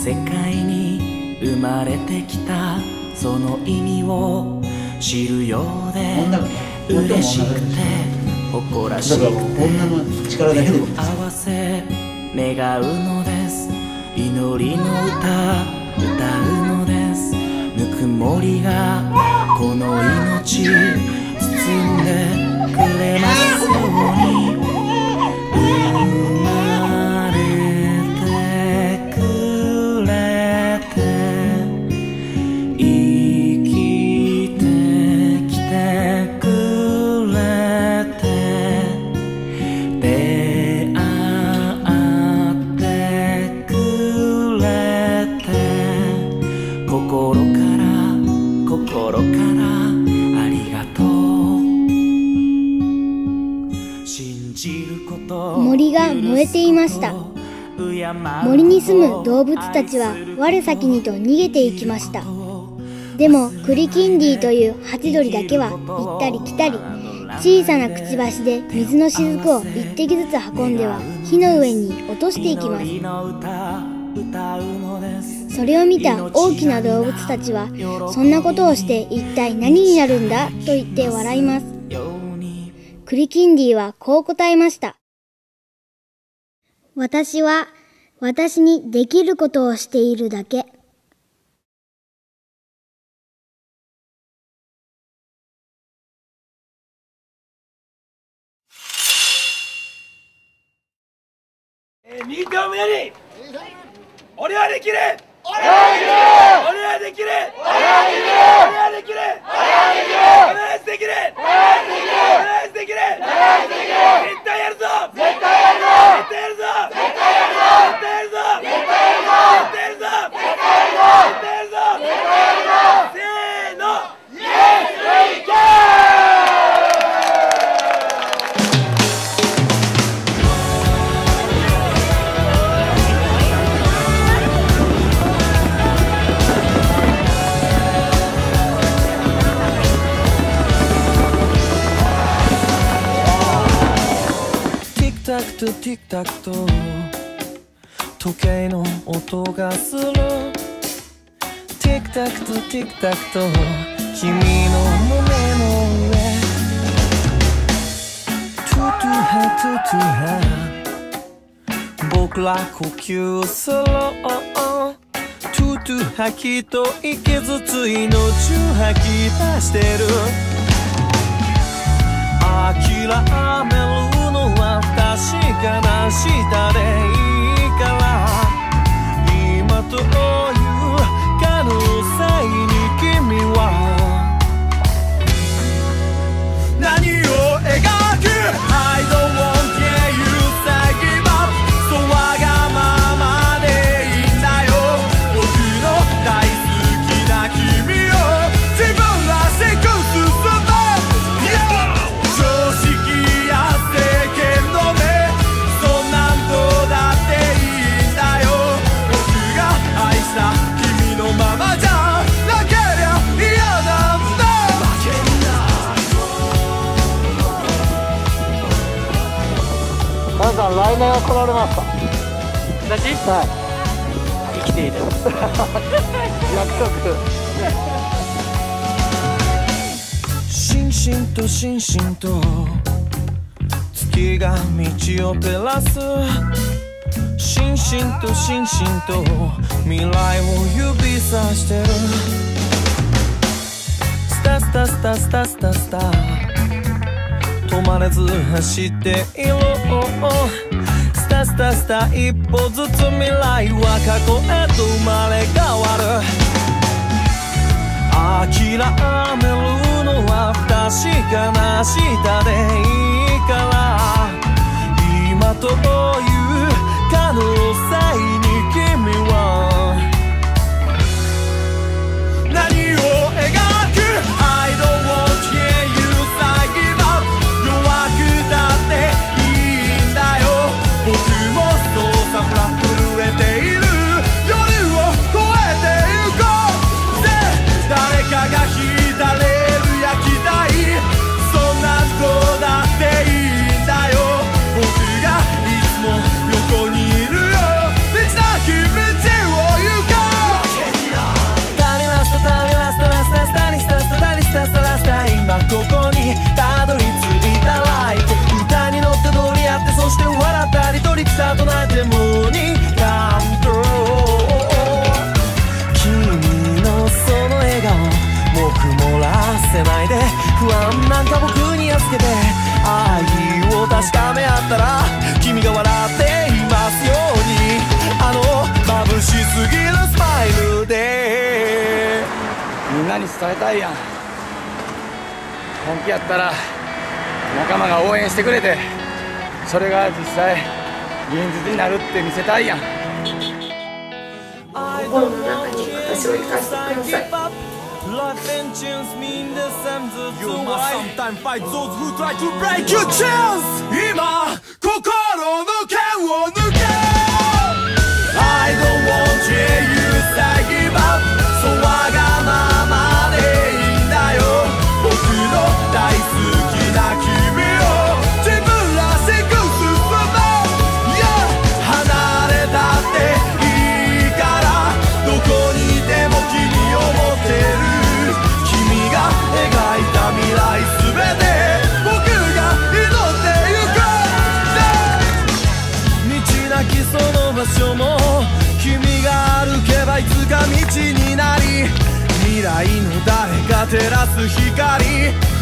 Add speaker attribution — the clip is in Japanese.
Speaker 1: 世界に生まれてきたその意味を知るようで嬉しくて誇らしくて手を合わせ願うのです。祈りの歌歌うのです。ぬくもりがこの命包んでくれますように。生まれてくれて生きてきてくれて出会ってくれて心からありがとう。信じること
Speaker 2: 森が燃えていました。森に住む動物たちは我先にと逃げていきました。でもクリキンディというハチドリだけは行ったり来たり、小さなくちばしで水の雫を一滴ずつ運んでは木の上に落としていきます。それを見た大きな動物たちは、そんなことをして一体何になるんだと言って笑います。クリキンディはこう答えました。私は私にできることをしているだけ。
Speaker 3: 右手を胸に。俺はできる。俺はできる。俺はできる。俺はできる。必ずできる。必ずできる。絶対やるぞ。絶対やるぞ。絶対やるぞ。絶対やるぞ。絶対やるぞ。絶対やるぞ。絶対やるぞ。絶対やるぞ。絶対やるぞ。せーの。イエスイケー。
Speaker 4: ティクタクトティクタクト時計の音がする。ティクタクトティクタクト君の胸の上。トゥトゥハトゥトゥハ僕ら呼吸する。トゥトゥハきっと息ずつ命吐き出してる。諦めるのは確かな下でいいから、今という可能性に君は何を描く。 I don't want you to give up そうわがままでいいんだよ。僕の大好きな君を自分らしく進む。常識や世間の目そんなんどうだっていいんだよ。僕が愛した君のままじゃなけりゃ嫌なんだ。
Speaker 5: 皆さん来年は来られますか。
Speaker 3: 私？
Speaker 5: はい。
Speaker 3: 生きている。
Speaker 5: 約束。
Speaker 4: しんしんとしんしんと月が道を照らす。しんしんとしんしんと未来を指さしてる。スタスタスタスタスタスタ止まれず走っている。スタスタスタ一歩ずつ未来は過去へと生まれ変わる。諦めるのは確かな下でいいから、今という可能性に君は何を描く。 I don't want you to give up 弱くだっていいんだよ。僕もそうさほら震えている。夜を越えてゆこうぜ。誰かが引いたレール焼きたい。そんなどうだっていいんだよ。僕がいつも横にいるよ。 は僕に預けて愛を確かめ合ったら君が笑っていますようにあの眩しすぎるスマイルで
Speaker 3: みんなに伝えたいやん。本気やったら仲間が応援してくれてそれが実際現実になるって見せたいやん。
Speaker 6: 心の中に私を生かしてください。
Speaker 4: Life and chance mean the same as you must sometimes fight those who try to break your chance 今心の剣を抜け I don't want you say give up そうわがままでいいんだよ僕の大好きな君を自分らしく進もう Yeah 離れたっていいからどこにいても君を持ってる描いた未来すべて僕が祈ってゆく道なきその場所も君が歩けばいつか道になり未来の誰か照らす光